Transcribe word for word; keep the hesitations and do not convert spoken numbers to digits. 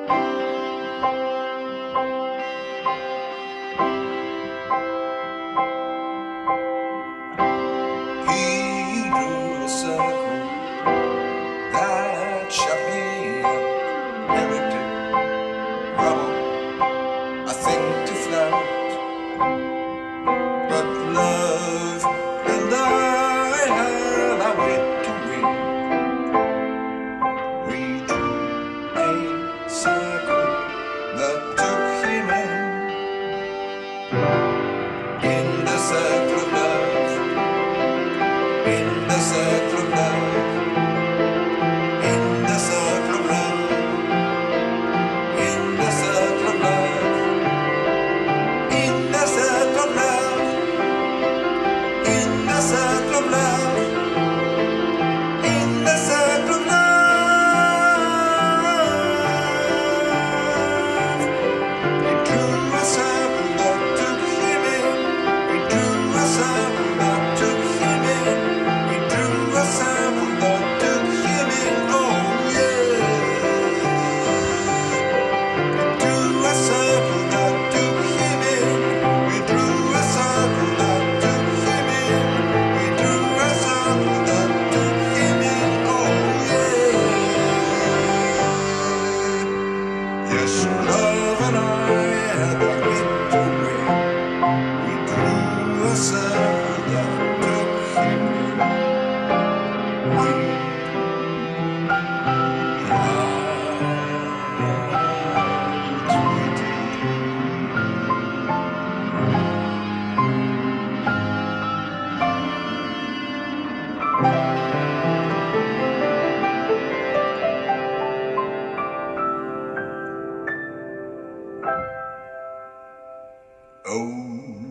He drew a circle that shut me out. Heretic, rebel, I think to flout. But love and I had our way to win. We drew a circle that took him in. In the circle of love, in the circle of love, in the circle of love, in the circle of love, in the circle of love, in the circle of love, in the circle of love. We drew a circle that took him in. We drew a circle that took him in. We drew a circle that took him in. Oh yeah. We drew a circle that took him in. We drew a circle that took him in. We drew a circle that took him in. Oh yeah. Yes, love and I had a bit to win. We drew a circle that took him in. We outwitted. Oh.